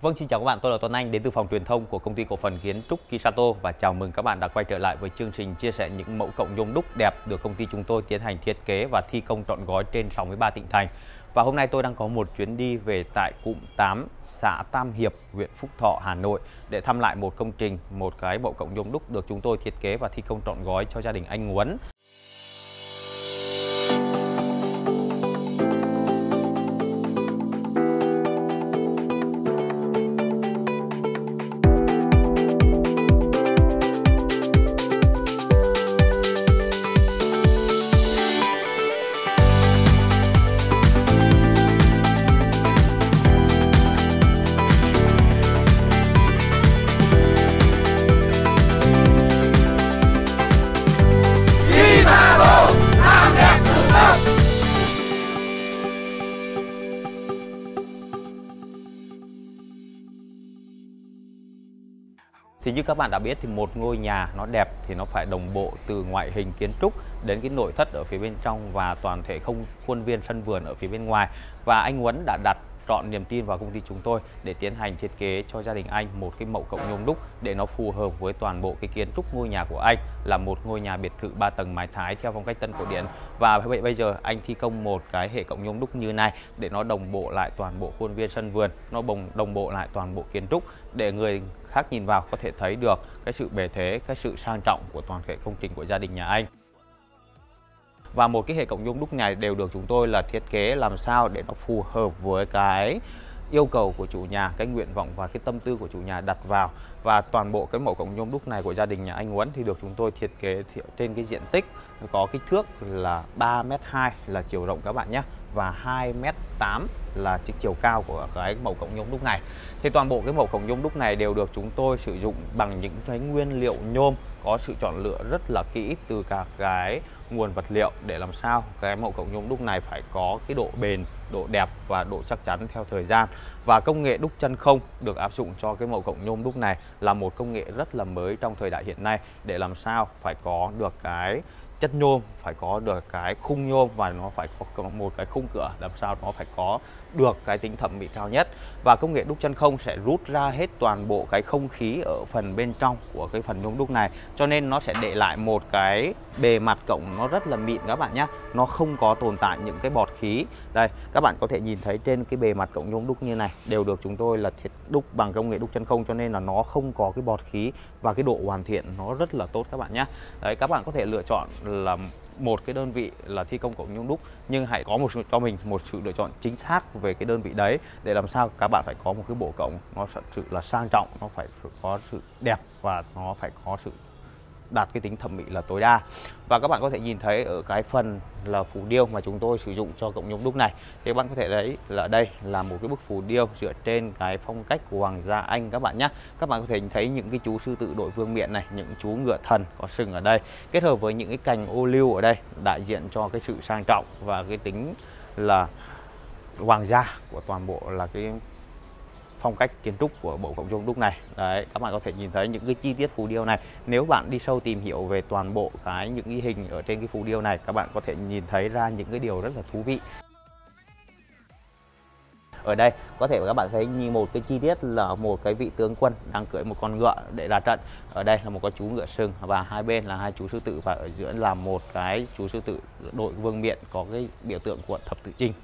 Vâng, xin chào các bạn, tôi là Tuấn Anh đến từ phòng truyền thông của công ty cổ phần kiến trúc Kisato và chào mừng các bạn đã quay trở lại với chương trình chia sẻ những mẫu cộng nhôm đúc đẹp được công ty chúng tôi tiến hành thiết kế và thi công trọn gói trên 63 tỉnh thành. Và hôm nay tôi đang có một chuyến đi về tại cụm 8, xã Tam Hiệp, huyện Phúc Thọ, Hà Nội để thăm lại một công trình, một cái mẫu cộng nhôm đúc được chúng tôi thiết kế và thi công trọn gói cho gia đình anh Nguấn. Thì như các bạn đã biết thì một ngôi nhà nó đẹp thì nó phải đồng bộ từ ngoại hình kiến trúc đến cái nội thất ở phía bên trong và toàn thể không khuôn viên sân vườn ở phía bên ngoài. Và anh Huấn đã đặt trọn niềm tin vào công ty chúng tôi để tiến hành thiết kế cho gia đình anh một cái mẫu cộng nhôm đúc để nó phù hợp với toàn bộ cái kiến trúc ngôi nhà của anh, là một ngôi nhà biệt thự 3 tầng mái Thái theo phong cách tân cổ điển. Và bây giờ anh thi công một cái hệ cộng nhôm đúc như này để nó đồng bộ lại toàn bộ khuôn viên sân vườn, nó đồng bộ lại toàn bộ kiến trúc để người khác nhìn vào có thể thấy được cái sự bề thế, cái sự sang trọng của toàn thể công trình của gia đình nhà anh. Và một cái hệ cộng nhôm đúc này đều được chúng tôi là thiết kế làm sao để nó phù hợp với cái yêu cầu của chủ nhà, cái nguyện vọng và cái tâm tư của chủ nhà đặt vào. Và toàn bộ cái mẫu cộng nhôm đúc này của gia đình nhà anh Huấn thì được chúng tôi thiết kế trên cái diện tích có kích thước là 3m2 là chiều rộng các bạn nhé, và 2m8 là chiều cao của cái mẫu cộng nhôm đúc này. Thì toàn bộ cái mẫu cộng nhôm đúc này đều được chúng tôi sử dụng bằng những cái nguyên liệu nhôm có sự chọn lựa rất là kỹ từ cả cái nguồn vật liệu để làm sao cái mẫu cộng nhôm đúc này phải có cái độ bền, độ đẹp và độ chắc chắn theo thời gian. Và công nghệ đúc chân không được áp dụng cho cái mẫu cộng nhôm đúc này là một công nghệ rất là mới trong thời đại hiện nay để làm sao phải có được cái chất nhôm, phải có được cái khung nhôm và nó phải có một cái khung cửa làm sao nó phải có được cái tính thẩm mỹ cao nhất. Và công nghệ đúc chân không sẽ rút ra hết toàn bộ cái không khí ở phần bên trong của cái phần nhôm đúc này, cho nên nó sẽ để lại một cái bề mặt cộng nó rất là mịn các bạn nhé, nó không có tồn tại những cái bọt khí. Đây các bạn có thể nhìn thấy trên cái bề mặt cộng nhôm đúc như này đều được chúng tôi là đúc bằng công nghệ đúc chân không, cho nên là nó không có cái bọt khí và cái độ hoàn thiện nó rất là tốt các bạn nhé. Đấy, các bạn có thể lựa chọn là một cái đơn vị là thi công cộng nhôm đúc, nhưng hãy có cho mình một sự lựa chọn chính xác về cái đơn vị đấy để làm sao các bạn phải có một cái bộ cộng nó thật sự là sang trọng, nó phải có sự đẹp và nó phải có sự đạt cái tính thẩm mỹ là tối đa. Và các bạn có thể nhìn thấy ở cái phần là phù điêu mà chúng tôi sử dụng cho cộng nhôm đúc này thì các bạn có thể thấy là đây là một cái bức phù điêu dựa trên cái phong cách của Hoàng gia Anh các bạn nhé. Các bạn có thể thấy những cái chú sư tử đội vương miện này, những chú ngựa thần có sừng ở đây kết hợp với những cái cành ô liu ở đây đại diện cho cái sự sang trọng và cái tính là hoàng gia của toàn bộ là cái phong cách kiến trúc của bộ cộng nhôm đúc này. Đấy, các bạn có thể nhìn thấy những cái chi tiết phù điêu này. Nếu bạn đi sâu tìm hiểu về toàn bộ những cái hình ở trên cái phù điêu này, các bạn có thể nhìn thấy ra những cái điều rất là thú vị. Ở đây có thể các bạn thấy như một cái chi tiết là một cái vị tướng quân đang cưỡi một con ngựa để ra trận. Ở đây là một con chú ngựa sừng và hai bên là hai chú sư tử, và ở giữa là một cái chú sư tử đội vương miện có cái biểu tượng của thập tự chinh.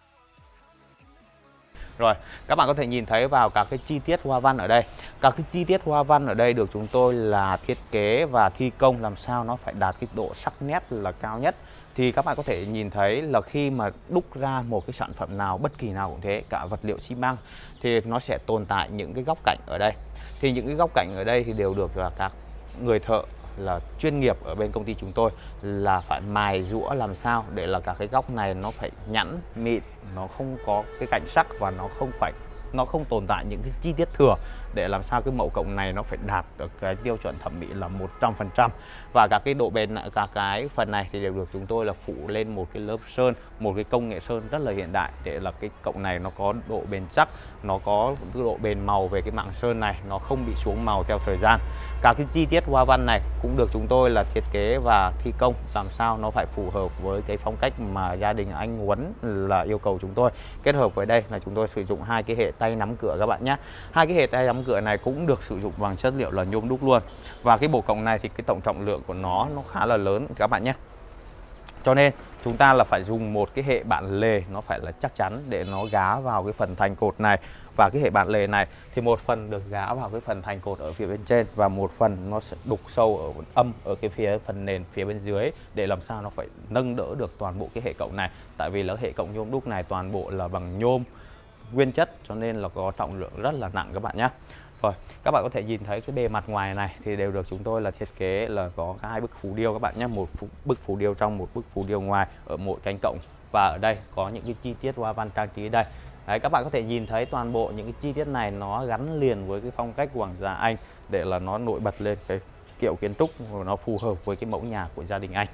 Rồi, các bạn có thể nhìn thấy vào các cái chi tiết hoa văn ở đây. Các cái chi tiết hoa văn ở đây được chúng tôi là thiết kế và thi công làm sao nó phải đạt cái độ sắc nét là cao nhất. Thì các bạn có thể nhìn thấy là khi mà đúc ra một cái sản phẩm nào, bất kỳ nào cũng thế, cả vật liệu xi măng thì nó sẽ tồn tại những cái góc cạnh ở đây. Thì những cái góc cạnh ở đây thì đều được là các người thợ là chuyên nghiệp ở bên công ty chúng tôi là phải mài rũa làm sao để là các cái góc này nó phải nhẵn mịn, nó không có cái cạnh sắc và nó không tồn tại những cái chi tiết thừa để làm sao cái mẫu cộng này nó phải đạt được cái tiêu chuẩn thẩm mỹ là 100%. Và các cái độ bền, các cái phần này thì đều được chúng tôi là phủ lên một cái lớp sơn, một cái công nghệ sơn rất là hiện đại để là cái cộng này nó có độ bền chắc nó có độ bền màu về cái mảng sơn này, nó không bị xuống màu theo thời gian. Các cái chi tiết hoa văn này cũng được chúng tôi là thiết kế và thi công làm sao nó phải phù hợp với cái phong cách mà gia đình anh Huấn là yêu cầu chúng tôi. Kết hợp với đây là chúng tôi sử dụng hai cái hệ tay nắm cửa các bạn nhé. Hai cái hệ tay nắm cửa này cũng được sử dụng bằng chất liệu là nhôm đúc luôn. Và cái bộ cổng này thì cái tổng trọng lượng của nó khá là lớn các bạn nhé. Cho nên chúng ta là phải dùng một cái hệ bản lề nó phải là chắc chắn để nó gá vào cái phần thành cột này. Và cái hệ bản lề này thì một phần được gá vào cái phần thành cột ở phía bên trên và một phần nó sẽ đục sâu ở âm ở cái phần nền phía bên dưới, để làm sao nó phải nâng đỡ được toàn bộ cái hệ cổng này. Tại vì là hệ cổng nhôm đúc này toàn bộ là bằng nhôm nguyên chất, cho nên là có trọng lượng rất là nặng các bạn nhé. Rồi, các bạn có thể nhìn thấy cái bề mặt ngoài này thì đều được chúng tôi là thiết kế là có hai bức phù điêu các bạn nhé, một bức phù điêu trong, một bức phù điêu ngoài ở mỗi cánh cổng. Và ở đây có những cái chi tiết hoa văn trang trí đây. Đấy, các bạn có thể nhìn thấy toàn bộ những cái chi tiết này nó gắn liền với cái phong cách Hoàng gia Anh để là nó nổi bật lên cái kiểu kiến trúc và nó phù hợp với cái mẫu nhà của gia đình anh.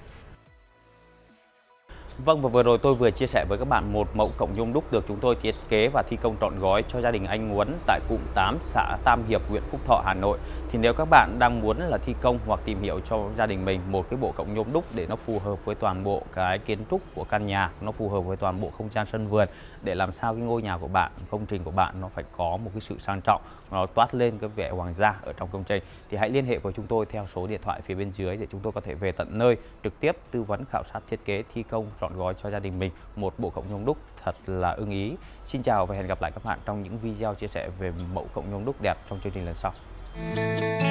Vâng, và vừa rồi tôi vừa chia sẻ với các bạn một mẫu cổng nhôm đúc được chúng tôi thiết kế và thi công trọn gói cho gia đình anh Huấn tại cụm 8 xã Tam Hiệp, huyện Phúc Thọ, Hà Nội. Thì nếu các bạn đang muốn là thi công hoặc tìm hiểu cho gia đình mình một cái bộ cổng nhôm đúc để nó phù hợp với toàn bộ cái kiến trúc của căn nhà, nó phù hợp với toàn bộ không gian sân vườn, để làm sao cái ngôi nhà của bạn, công trình của bạn nó phải có một cái sự sang trọng, nó toát lên cái vẻ hoàng gia ở trong công trình, thì hãy liên hệ với chúng tôi theo số điện thoại phía bên dưới để chúng tôi có thể về tận nơi trực tiếp tư vấn khảo sát thiết kế thi công trọn gói cho gia đình mình một bộ cổng nhôm đúc thật là ưng ý. Xin chào và hẹn gặp lại các bạn trong những video chia sẻ về mẫu cổng nhôm đúc đẹp trong chương trình lần sau.